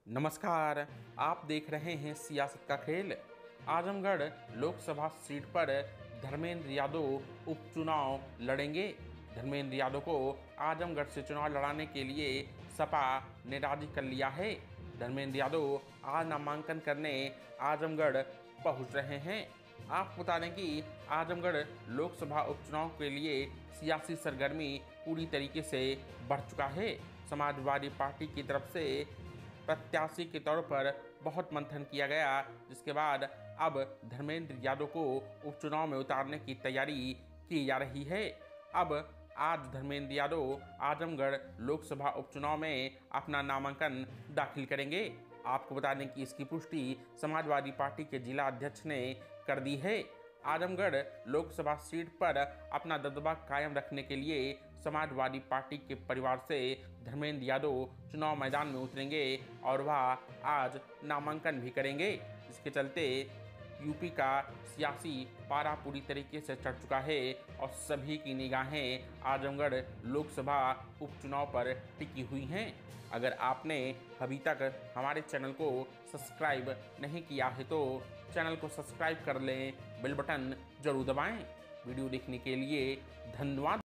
नमस्कार, आप देख रहे हैं सियासत का खेल। आजमगढ़ लोकसभा सीट पर धर्मेंद्र यादव उपचुनाव लड़ेंगे। धर्मेंद्र यादव को आजमगढ़ से चुनाव लड़ाने के लिए सपा ने राजी कर लिया है। धर्मेंद्र यादव आज नामांकन करने आजमगढ़ पहुंच रहे हैं। आपको बता दें कि आजमगढ़ लोकसभा उपचुनाव के लिए सियासी सरगर्मी पूरी तरीके से बढ़ चुका है। समाजवादी पार्टी की तरफ से प्रत्याशी के तौर पर बहुत मंथन किया गया, जिसके बाद अब धर्मेंद्र यादव को उपचुनाव में उतारने की तैयारी की जा रही है। अब आज धर्मेंद्र यादव आजमगढ़ लोकसभा उपचुनाव में अपना नामांकन दाखिल करेंगे। आपको बता दें कि इसकी पुष्टि समाजवादी पार्टी के जिला अध्यक्ष ने कर दी है। आजमगढ़ लोकसभा सीट पर अपना दबदबा कायम रखने के लिए समाजवादी पार्टी के परिवार से धर्मेंद्र यादव चुनाव मैदान में उतरेंगे और वह आज नामांकन भी करेंगे। इसके चलते यूपी का सियासी पारा पूरी तरीके से चढ़ चुका है और सभी की निगाहें आजमगढ़ लोकसभा उपचुनाव पर टिकी हुई हैं। अगर आपने अभी तक हमारे चैनल को सब्सक्राइब नहीं किया है तो चैनल को सब्सक्राइब कर लें, बेल बटन जरूर दबाएं। वीडियो देखने के लिए धन्यवाद।